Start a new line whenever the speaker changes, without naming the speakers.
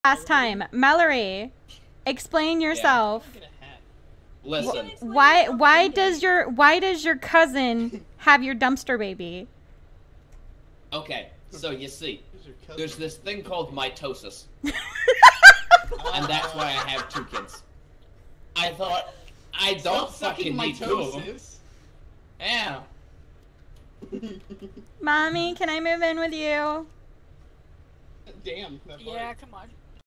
last time. Mallory, explain yourself.
Listen.
Why does your cousin have your dumpster baby?
Okay, so you see, there's this thing called mitosis. And that's why I have 2 kids. I thought, I don't fucking need 2. Yeah.
Mommy, can I move in with you?
Damn.
Yeah, come on.